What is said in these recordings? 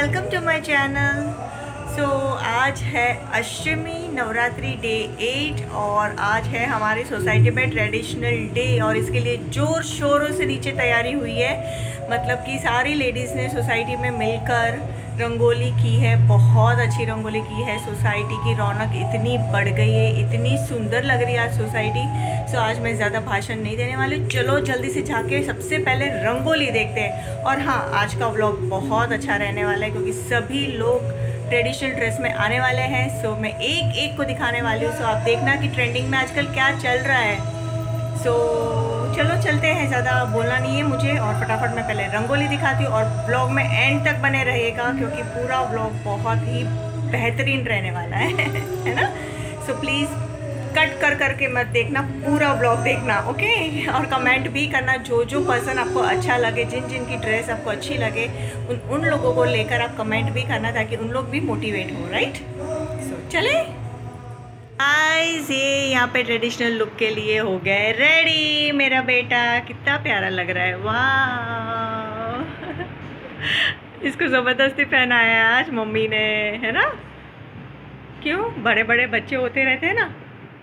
Welcome to my channel. आज है अष्टमी, Navratri day 8 और आज है हमारी सोसाइटी में ट्रेडिशनल डे और इसके लिए ज़ोर शोरों से नीचे तैयारी हुई है। मतलब कि सारी लेडीज़ ने सोसाइटी में मिलकर रंगोली की है, बहुत अच्छी रंगोली की है। सोसाइटी की रौनक इतनी बढ़ गई है, इतनी सुंदर लग रही है आज सोसाइटी। आज मैं ज़्यादा भाषण नहीं देने वाली, चलो जल्दी से जाके सबसे पहले रंगोली देखते हैं। और हाँ, आज का व्लॉग बहुत अच्छा रहने वाला है क्योंकि सभी लोग ट्रेडिशनल ड्रेस में आने वाले हैं। मैं एक एक को दिखाने वाली हूँ। आप देखना कि ट्रेंडिंग में आजकल क्या चल रहा है। चलो चलते हैं, ज़्यादा बोलना नहीं है मुझे और फटाफट मैं पहले रंगोली दिखाती हूँ और ब्लॉग में एंड तक बने रहेगा क्योंकि पूरा व्लॉग बहुत ही बेहतरीन रहने वाला है ना। प्लीज़ कट कर करके मत देखना, पूरा व्लॉग देखना, ओके। और कमेंट भी करना, जो पर्सन आपको अच्छा लगे, जिन की ड्रेस आपको अच्छी लगे उन लोगों को लेकर आप कमेंट भी करना ताकि उन लोग भी मोटिवेट हो, राइट। चले गाइस, ये यहाँ पे ट्रेडिशनल लुक के लिए हो गए रेडी। मेरा बेटा कितना प्यारा लग रहा है, वाह। इसको ज़बरदस्ती पहनाया है आज मम्मी ने, है ना। क्यों, बड़े बड़े बच्चे होते रहते हैं ना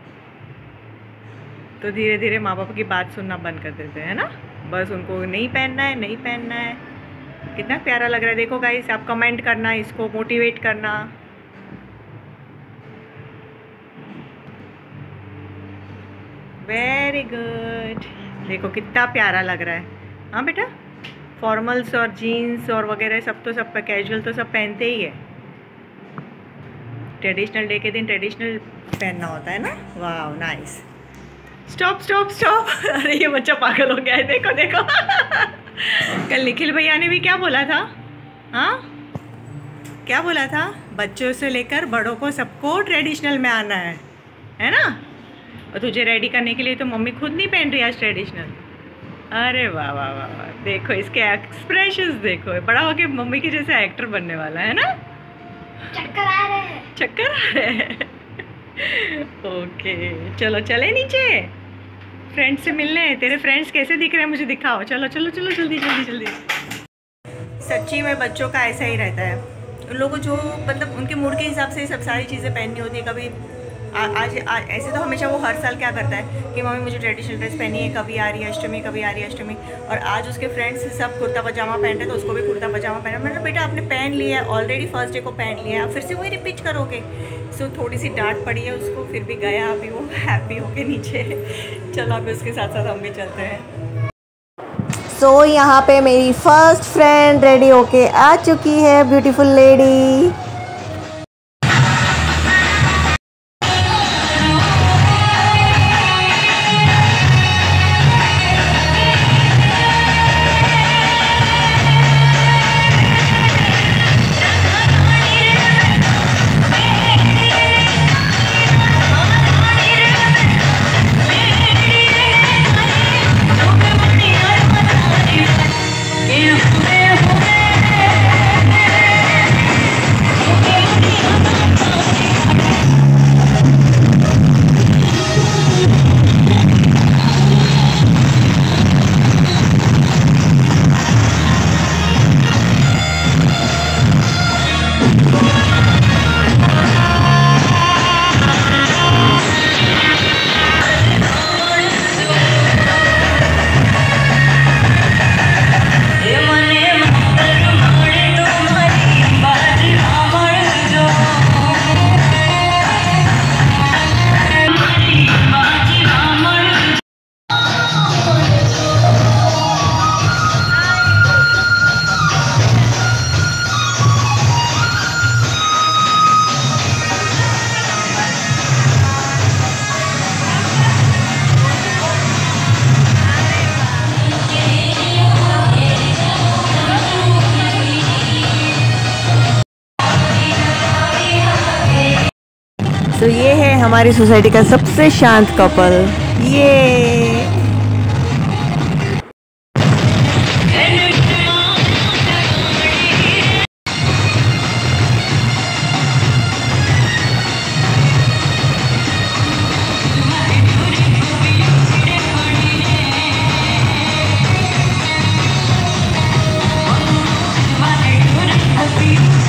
तो धीरे धीरे माँ बाप की बात सुनना बंद कर देते हैं ना। बस उनको नहीं पहनना है, नहीं पहनना है। कितना प्यारा लग रहा है, देखो गाइस। आप कमेंट करना, इसको मोटिवेट करना। वेरी गुड, देखो कितना प्यारा लग रहा है। हाँ बेटा, फॉर्मल्स और जीन्स और वगैरह सब कैजुअल तो सब पहनते ही है। ट्रेडिशनल डे के दिन ट्रेडिशनल पहनना होता है ना। वाह, नाइस। Stop stop stop. अरे ये बच्चा पागल हो गया है, देखो देखो। कल निखिल भैया ने भी क्या बोला था, हाँ क्या बोला था, बच्चों से लेकर बड़ों को सबको ट्रेडिशनल में आना है ना। और तुझे रेडी करने के लिए तो मम्मी खुद नहीं पहन रही आज ट्रेडिशनल। अरे वाह वाह वाह वाह, देखो इसके एक्सप्रेशंस देखो। बड़ा होके मम्मी के जैसे एक्टर बनने वाला है ना। चक्कर आ रहे हैं, चक्कर आ रहे हैं। ओके, चलो चले नीचे फ्रेंड से मिलने। तेरे फ्रेंड्स कैसे दिख रहे हैं मुझे दिखाओ। चलो चलो चलो, जल्दी जल्दी जल्दी। सच्ची में बच्चों का ऐसा ही रहता है। उन लोगों को जो मतलब उनके मूड के हिसाब से सब सारी चीज़ें पहननी होती है। कभी आज ऐसे तो हमेशा वो हर साल क्या करता है कि मम्मी मुझे ट्रेडिशनल ड्रेस पहनी है, कभी आ रही है अष्टमी, कभी आ रही है अष्टमी। और आज उसके फ्रेंड्स सब कुर्ता पजामा पहन रहे तो उसको भी कुर्ता पजामा पहना। मैंने बेटा आपने पहन लिया है ऑलरेडी, फर्स्ट डे को पहन लिया है, फिर से वही रिपीट करोगे। थोड़ी सी डांट पड़ी है उसको, फिर भी गया अभी वो हैप्पी होके नीचे। चलो अभी उसके साथ साथ हम भी चलते हैं। यहाँ पे मेरी फर्स्ट फ्रेंड रेडी होके आ चुकी है, ब्यूटीफुल लेडी। ये है हमारी सोसाइटी का सबसे शांत कपल, ये। happy.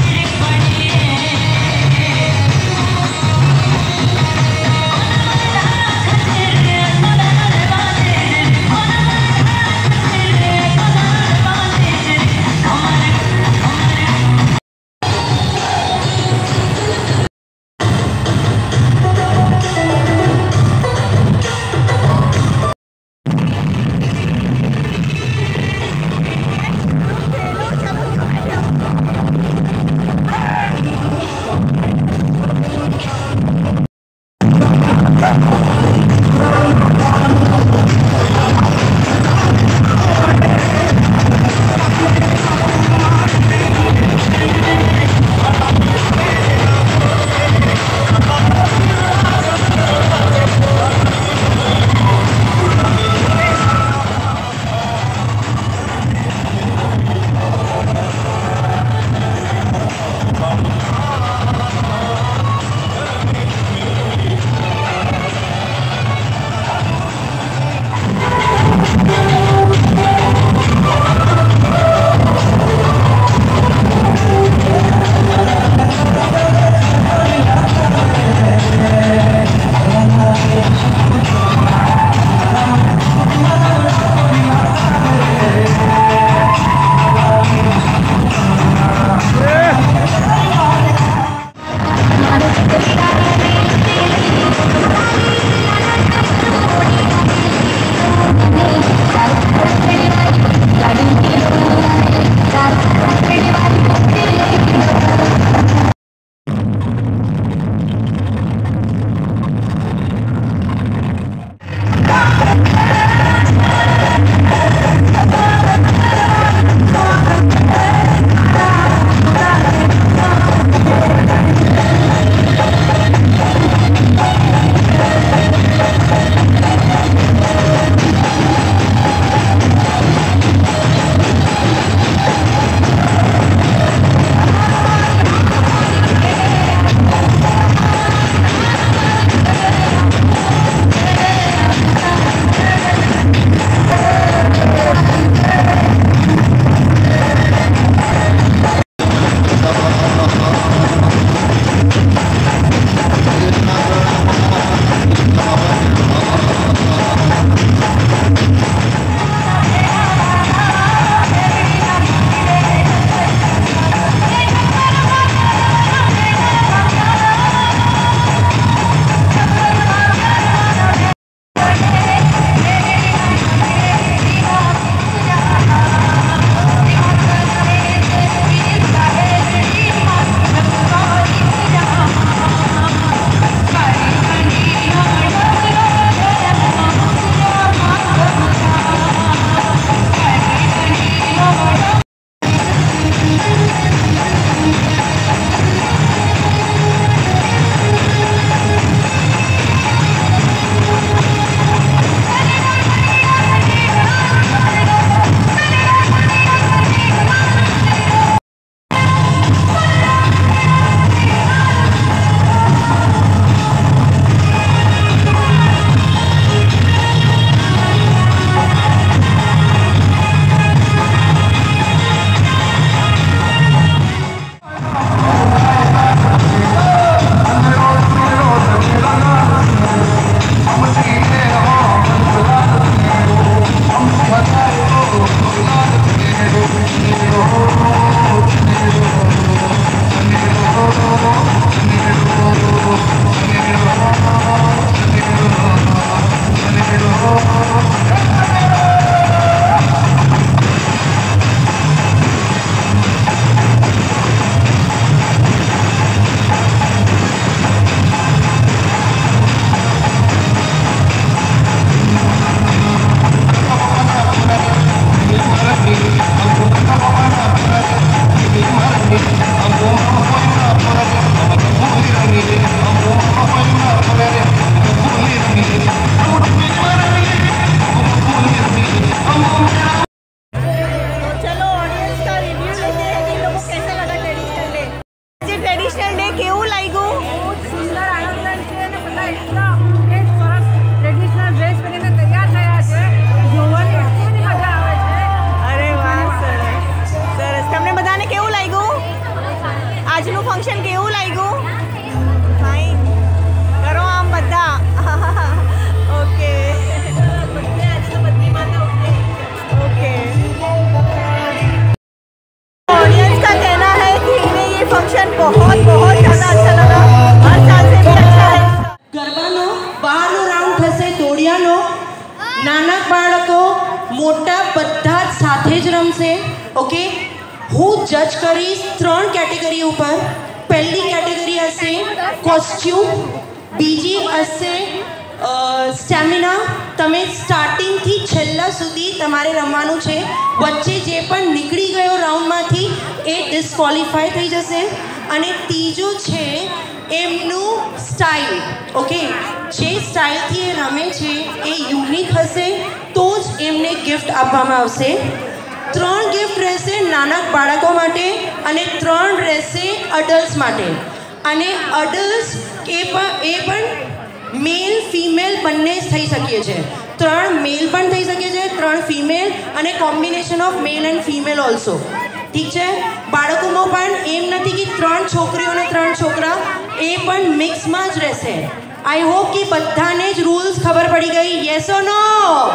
હું જજ કરીશ 3 કેટેગરી ઉપર. પહેલી કેટેગરી હશે કોસ્ટ્યુમ, બીજી હશે સ્ટેમિના. તમે સ્ટાર્ટિંગથી છેલ્લા સુધી તમારે રમવાનું છે. વચ્ચે જે પણ નીકળી ગયો રાઉન્ડમાંથી એ ડિસ્ક્વોલિફાય થઈ જશે. અને ત્રીજું છે એમનું સ્ટાઇલ. ઓકે, જે સ્ટાઇલથી એ રમે છે એ યુનિક હશે તો જ એમને ગિફ્ટ આપવામાં આવશે. 3 ગિફ્ટ રહેશે નાના બાળકો માટે અને 3 રહેશે અડલ્ટ્સ માટે. અને અડલ્ટ્સ એ પણ મેલ ફિમેલ બંને થઈ શકીએ છે. 3 મેલ પણ થઈ શકે છે, 3 ફિમેલ અને combination of male and female also. ઠીક છે. બાળકોમાં પણ એમ નથી કે 3 છોકરીઓ અને 3 છોકરા, એ પણ મિક્સમાં જ રહેશે. આઈ હોપ કે બધાને જ રૂલ્સ ખબર પડી ગઈ. Yes or no?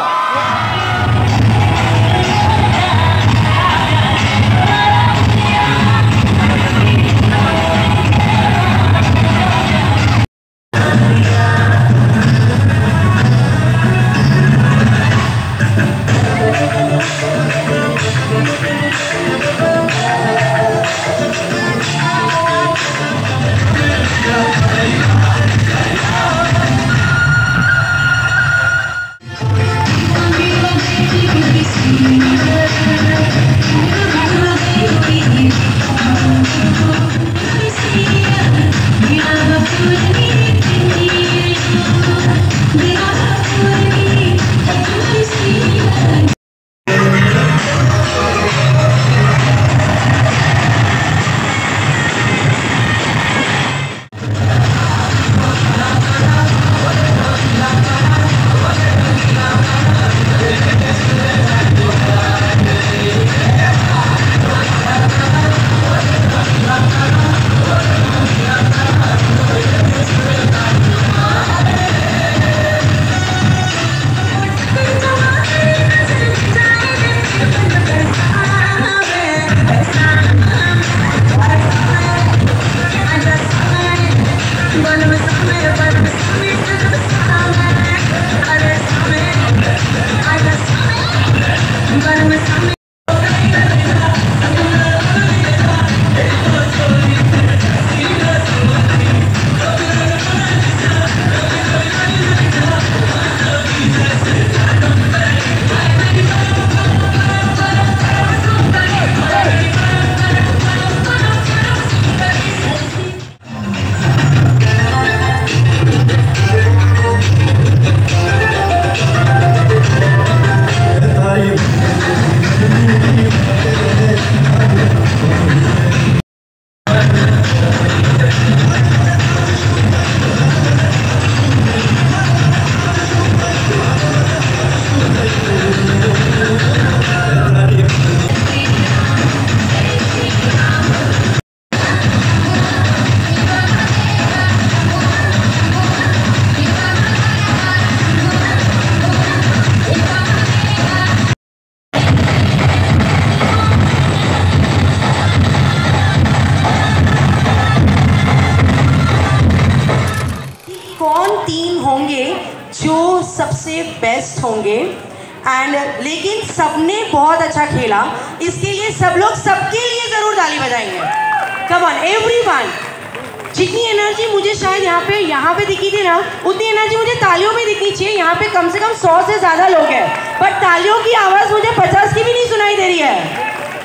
सबसे बेस्ट होंगे एंड लेकिन सबने बहुत अच्छा खेला. इसके लिए सब लोग सबके लिए ज़रूर ताली बजाएंगे. Come on everyone. जितनी एनर्जी मुझे शायद यहाँ पे दिखी थी ना, उतनी एनर्जी मुझे तालियों में दिखनी चाहिए. यहाँ पे कम से कम 100 से ज़्यादा लोग हैं, बट तालियों की आवाज़ मुझे 50 की भी नहीं सुनाई दे रही है.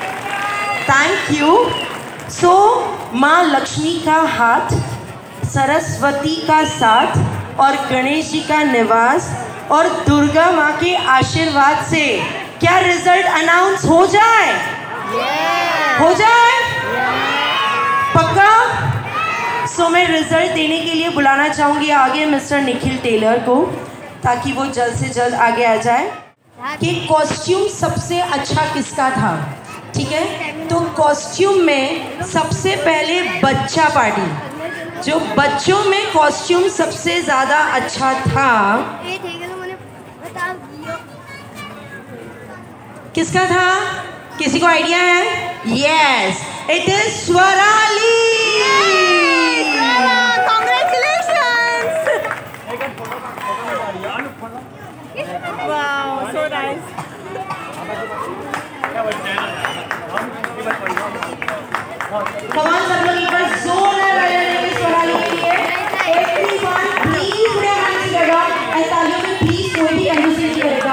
Thank you. सो माँ लक्ष्मी का हाथ, सरस्वती का साथ और गणेश जी का निवास और दुर्गा माँ के आशीर्वाद से क्या रिजल्ट अनाउंस हो जाए? हो जाए? पक्का? सो मैं रिजल्ट देने के लिए बुलाना चाहूँगी आगे मिस्टर निखिल टेलर को, ताकि वो जल्द से जल्द आगे आ जाए. कि कॉस्ट्यूम सबसे अच्छा किसका था? ठीक है, तो कॉस्ट्यूम में सबसे पहले बच्चा पार्टी, जो बच्चों में कॉस्ट्यूम सबसे ज़्यादा अच्छा था, किसका था? किसी को आइडिया है? Yes, it is Swarali. Congratulations! Wow, so nice. Come on सब लोग एक बार जोरदार तालियां देंगे सोनाली के लिए। Everyone please put your hands together and तालियों में please कोई भी कंजूसी नहीं करेगा।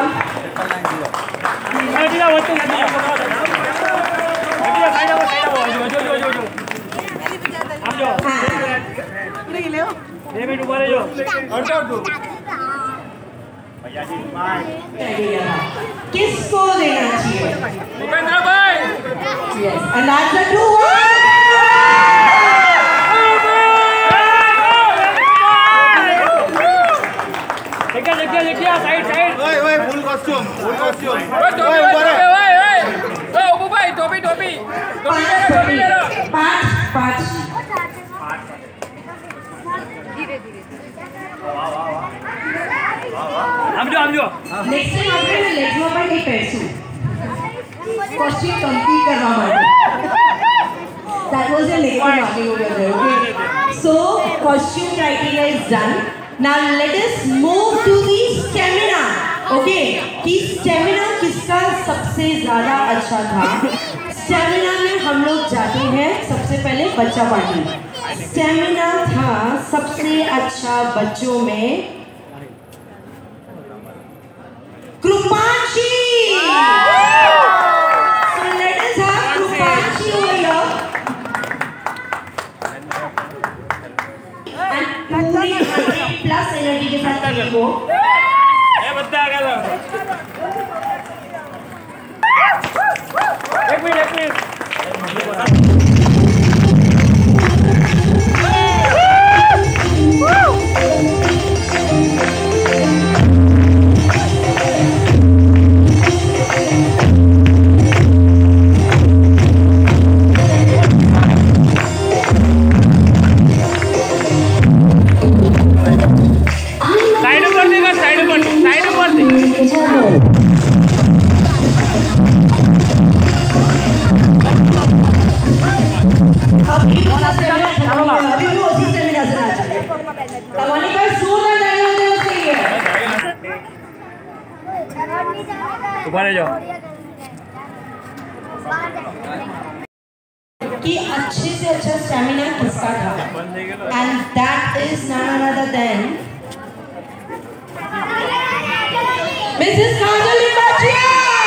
किसको देना चाहिए? भूपेंद्र भाई। Yes, and that's the 2-1. देखिए साइड साइड। ओए फुल कॉस्ट्यूम फुल कॉस्ट्यूम। ओए ओबू भाई टोपी टोपी टोपी ले लो। 5 धीरे धीरे हम जो नेक्स्ट टाइम आपने लेट्स गो बाय एक पैसू कॉस्ट्यूम कंप्लीट करना है। That was a late marking over there. Okay. So costume criteria is done. Now let us move to the stamina. Okay. कि stamina किसका सबसे ज़्यादा अच्छा था? Stamina में हम लोग जाते हैं सबसे पहले बच्चा पार्टी। Stamina था सबसे अच्छा बच्चों में कृपांशी। So let us have कृपांशी over here. And पूरी 100+ एनर्जी के साथ खेलो। एक मिनट कि अच्छे से अच्छा स्टैमिना किसका था? And that is none other than Mrs. Kajal Limbachia.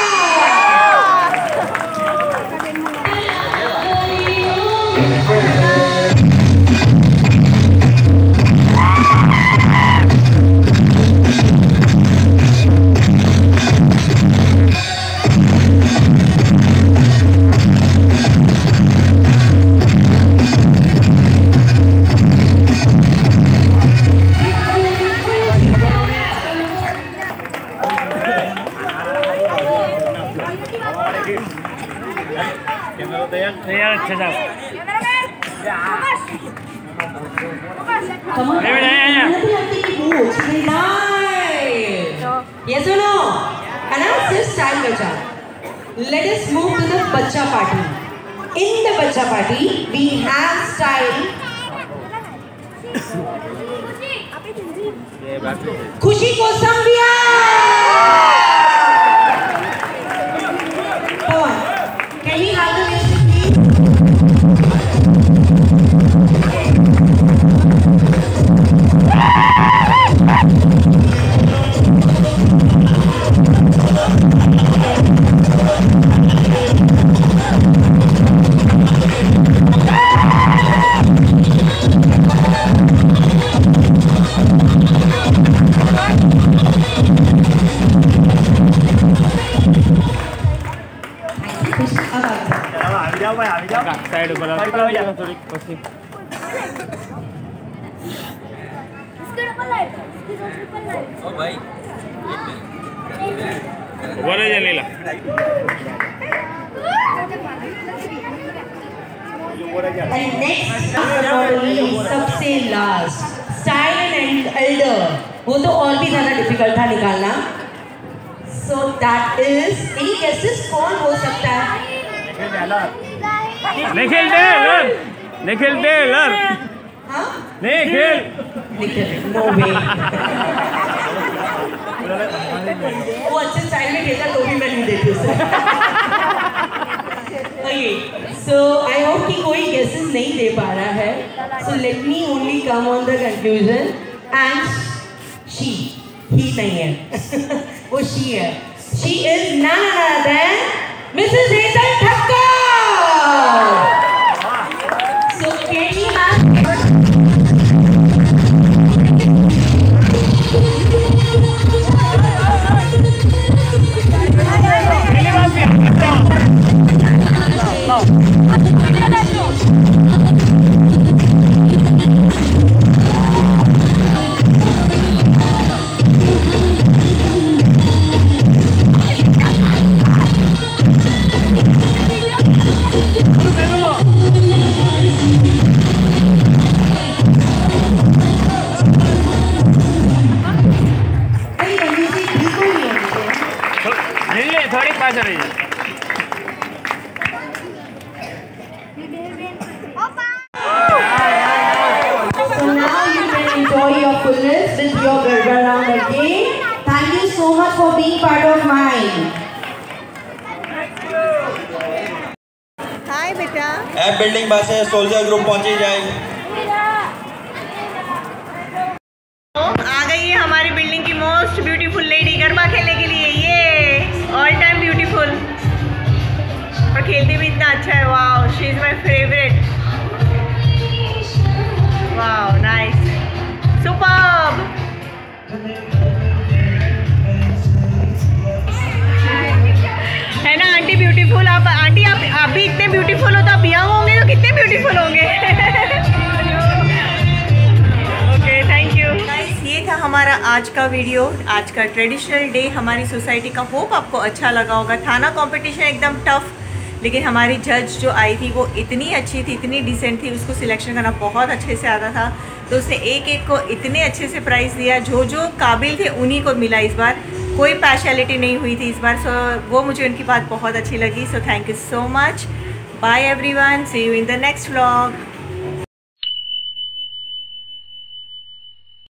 Yes or no? And now this style bacha. Let us move to the bacha party. In the bacha party, we have style. खुशी को संभिया. Come on. Can we have the music, please? Side ऊपर सबसे last style and Elder, वो तो और भी ज्यादा डिफिकल्ट था निकालना। So that is, any guesses कौन हो सकता है? निखिल टेलर, निखिल टेलर, हाँ? Nikhil, no way. वो अच्छे स्टाइल में खेलता तो भी मैं नहीं देती उसे। चलिए, so I hope कि कोई guesses नहीं दे पा रहा है, so let me only come on the conclusion and she, he नहीं है, वो she है, she is none other than Mrs. Hazel Thakkar. So Katie ma'am. थोड़ी पास रही है। So now you can enjoy your fullness with your Garba round again. Thank you so much for being part of mine. हाय बेटा। App building बस है, soldier group पहुंची जाए। आ गई है हमारी बिल्डिंग की मोस्ट ब्यूटीफुल लेडी गरबा खेलने के लिए। ये ऑल टाइम ब्यूटीफुल और खेलती भी इतना अच्छा है। Wow, she is my favourite. Wow, nice, superb. है ना आंटी ब्यूटीफुल? आप आंटी आप भी इतने ब्यूटीफुल हो, तो आप यंग होंगे तो कितने ब्यूटीफुल होंगे। ये था हमारा आज का वीडियो, आज का ट्रेडिशनल डे हमारी सोसाइटी का। होप आपको अच्छा लगा होगा। था ना कंपटीशन एकदम टफ, लेकिन हमारी जज जो आई थी वो इतनी अच्छी थी, इतनी डिसेंट थी, उसको सिलेक्शन करना बहुत अच्छे से आता था। तो उसने एक एक को इतने अच्छे से प्राइज़ दिया, जो जो काबिल थे उन्हीं को मिला इस बार। कोई पार्शियलिटी नहीं हुई थी इस बार। सो वो मुझे उनकी बात बहुत अच्छी लगी। So thank you so much. Bye everyone, see you in the next vlog.